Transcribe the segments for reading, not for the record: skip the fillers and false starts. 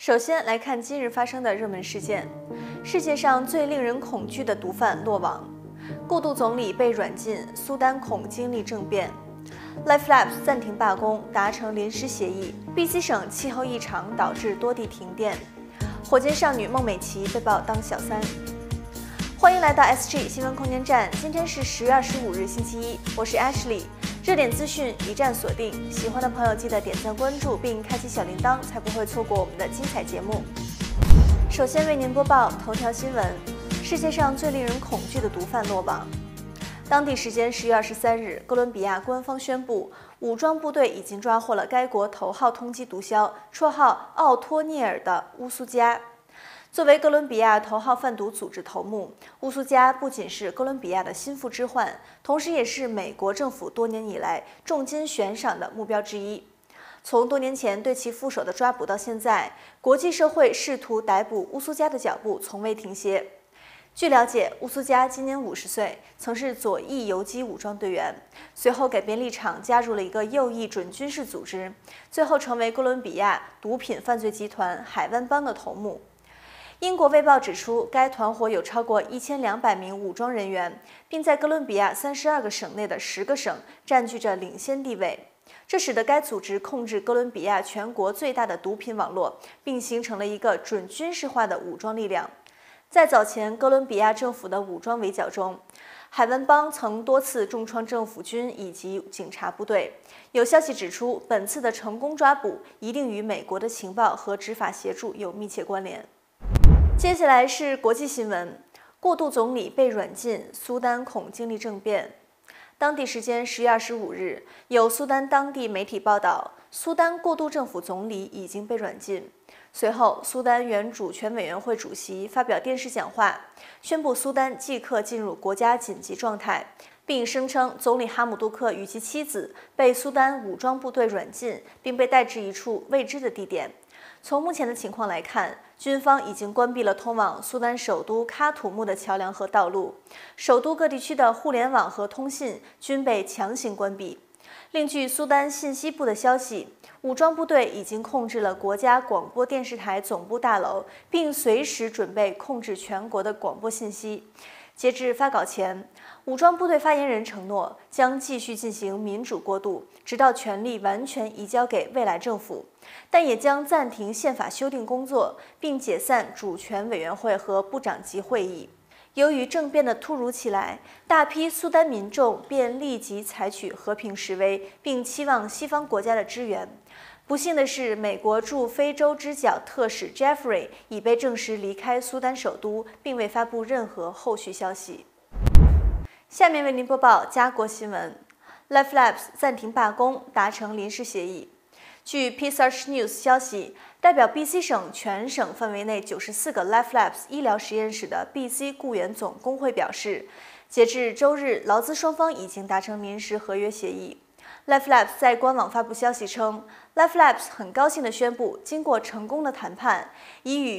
首先来看今日发生的热门事件：世界上最令人恐惧的毒贩落网，过渡总理被软禁，苏丹恐经历政变。Life Labs 暂停罢工，达成临时协议。BC 省气候异常导致多地停电。火箭少女孟美岐被曝当小三。欢迎来到 SG 新闻空间站，今天是10月25日星期一，我是 Ashley。热点资讯一站锁定，喜欢的朋友记得点赞关注并开启小铃铛，才不会错过我们的精彩节目。首先为您播报头条新闻：世界上最令人恐惧的毒贩落网。当地时间10月23日，哥伦比亚官方宣布，武装部队已经抓获了该国头号通缉毒枭，绰号奥托涅尔的乌苏加。作为哥伦比亚头号贩毒组织头目，乌苏加不仅是哥伦比亚的心腹之患，同时也是美国政府多年以来重金悬赏的目标之一。从多年前对其副手的抓捕到现在，国际社会试图逮捕乌苏加的脚步从未停歇。据了解，乌苏加今年50岁，曾是左翼游击武装队员，随后改变立场，加入了一个右翼准军事组织，最后成为哥伦比亚毒品犯罪集团海湾帮的头目。英国卫报指出，该团伙有超过1200名武装人员，并在哥伦比亚32个省内的10个省占据着领先地位。这使得该组织控制哥伦比亚全国最大的毒品网络，并形成了一个准军事化的武装力量。在早前哥伦比亚政府的武装围剿中，海湾帮曾多次重创政府军以及警察部队。有消息指出，本次的成功抓捕一定与美国的情报和执法协助有密切关联。接下来是国际新闻：过渡总理被软禁，苏丹恐经历政变。当地时间10月25日，有苏丹当地媒体报道，苏丹过渡政府总理已经被软禁。随后，苏丹原主权委员会主席发表电视讲话，宣布苏丹即刻进入国家紧急状态，并声称总理哈姆杜克与其妻子被苏丹武装部队软禁，并被带至一处未知的地点。从目前的情况来看，军方已经关闭了通往苏丹首都喀土穆的桥梁和道路，首都各地区的互联网和通信均被强行关闭。另据苏丹信息部的消息，武装部队已经控制了国家广播电视台总部大楼，并随时准备控制全国的广播信息。截至发稿前，武装部队发言人承诺将继续进行民主过渡，直到权力完全移交给未来政府，但也将暂停宪法修订工作，并解散主权委员会和部长级会议。由于政变的突如其来，大批苏丹民众便立即采取和平示威，并期望西方国家的支援。不幸的是，美国驻非洲之角特使 Jeffrey 已被证实离开苏丹首都，并未发布任何后续消息。下面为您播报家国新闻 ：Life Labs 暂停罢工，达成临时协议。据 P-Search News 消息，代表 BC 省全省范围内94个 Life Labs 医疗实验室的 BC 雇员总工会表示，截至周日，劳资双方已经达成临时合约协议。Life Labs 在官网发布消息称 ，Life Labs 很高兴地宣布，经过成功的谈判，已与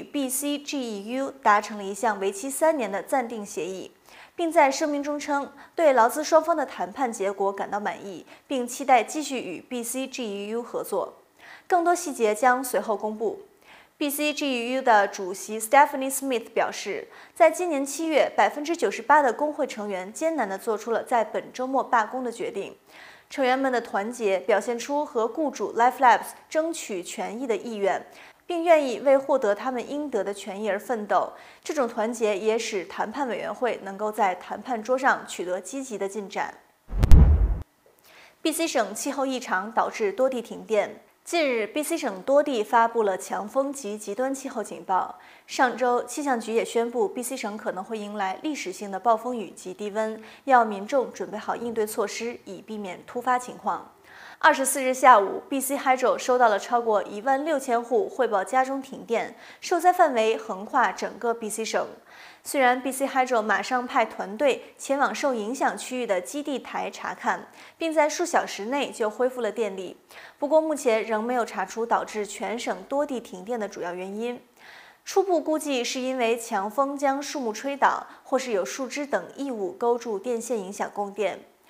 BCGEU 达成了一项为期3年的暂定协议，并在声明中称对劳资双方的谈判结果感到满意，并期待继续与 BCGEU 合作。更多细节将随后公布。BCGEU 的主席 Stephanie Smith 表示，在今年7月，98%的工会成员艰难地做出了在本周末罢工的决定。成员们的团结表现出和雇主 Life Labs 争取权益的意愿，并愿意为获得他们应得的权益而奋斗。这种团结也使谈判委员会能够在谈判桌上取得积极的进展。BC 省气候异常导致多地停电。近日 ，BC 省多地发布了强风及极端气候警报。上周，气象局也宣布 ，BC 省可能会迎来历史性的暴风雨及低温，要民众准备好应对措施，以避免突发情况。24日下午 ，BC Hydro 收到了超过16000户汇报家中停电，受灾范围横跨整个 BC 省。虽然 BC Hydro 马上派团队前往受影响区域的基地台查看，并在数小时内就恢复了电力，不过目前仍没有查出导致全省多地停电的主要原因。初步估计是因为强风将树木吹倒，或是有树枝等异物勾住电线影响供电。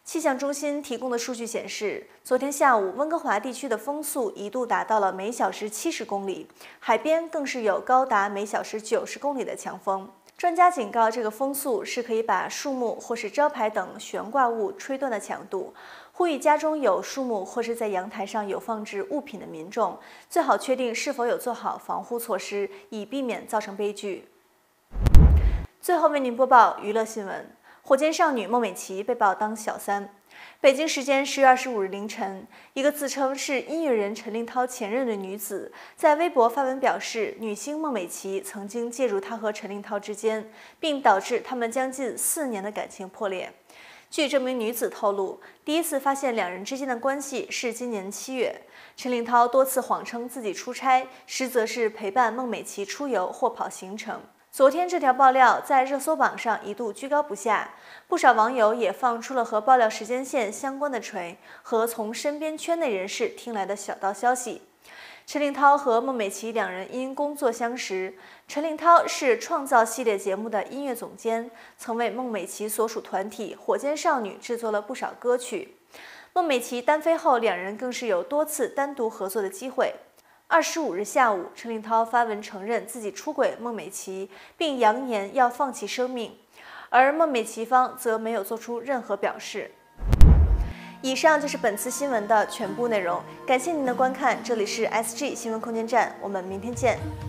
气象中心提供的数据显示，昨天下午温哥华地区的风速一度达到了每小时70公里，海边更是有高达每小时90公里的强风。专家警告，这个风速是可以把树木或是招牌等悬挂物吹断的强度，呼吁家中有树木或是在阳台上有放置物品的民众，最好确定是否有做好防护措施，以避免造成悲剧。最后为您播报娱乐新闻。火箭少女孟美岐被曝当小三。北京时间10月25日凌晨，一个自称是音乐人陈令涛前任的女子在微博发文表示，女星孟美岐曾经介入她和陈令涛之间，并导致他们将近4年的感情破裂。据这名女子透露，第一次发现两人之间的关系是今年7月，陈令涛多次谎称自己出差，实则是陪伴孟美岐出游或跑行程。昨天这条爆料在热搜榜上一度居高不下，不少网友也放出了和爆料时间线相关的锤和从身边圈内人士听来的小道消息。陈令涛和孟美岐两人因工作相识，陈令涛是创造系列节目的音乐总监，曾为孟美岐所属团体火箭少女制作了不少歌曲。孟美岐单飞后，两人更是有多次单独合作的机会。25日下午，陈令涛发文承认自己出轨孟美岐，并扬言要放弃生命，而孟美岐方则没有做出任何表示。以上就是本次新闻的全部内容，感谢您的观看，这里是 SG 新闻空间站，我们明天见。